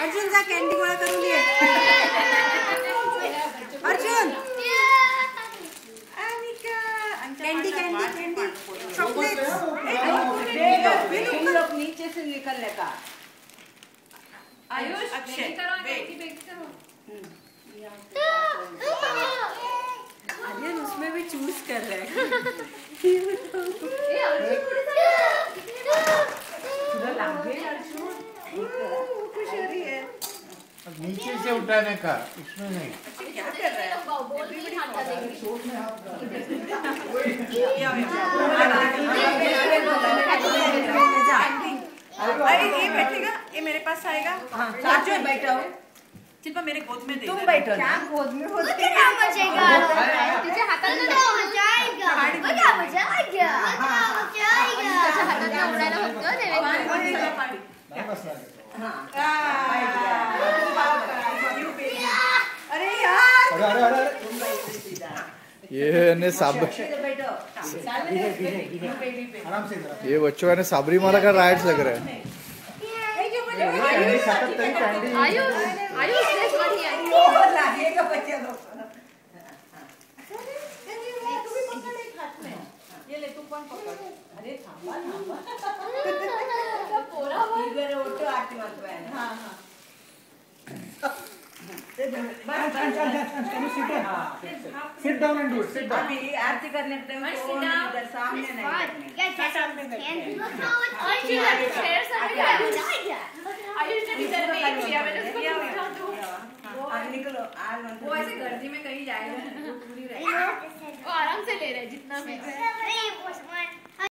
अर्जुन जा कॅन्डी गोळा करून ये। Arjun Anika candy candy candy chocolate लोग नीचे से निकलने का। आयुष अक्षय आर्यन उसमें भी चूज कर रहे हैं। नीचे से उठाने का, इसमें नहीं। क्या कर रहा है? ये बैठेगा, ये मेरे पास आएगा। साथ में बैठा हो। शिल्पा मेरे गोद में दे। तुम बैठो। क्या गोद में हो? क्या बचेगा? तुझे हाथाला तो जाएगा। क्या बचेगा? क्या हाथाला उड़ायला होतं देवे। अरे यार ये ने ये बच्चों ने साबरीमाला का राइड्स लग रहा है। आयुष आयुष देख रही है लागेगा बच्चे लोग। ये ले तू पण पकड। अरे थांबा थांबा पोरा इधर ओटो आरती मारतो आहे। हां हां Sit down and do it. Sit down. अभी आरती करने के टाइम इधर सामने नहीं क्या सामने आयुष शेर सामने आयुष ने इधर नहीं किया मैंने उसको उठा दो। निकलो वो ऐसे गर्दी में कहीं जाएगा पूरी वो आराम से ले रहा है जितना भी।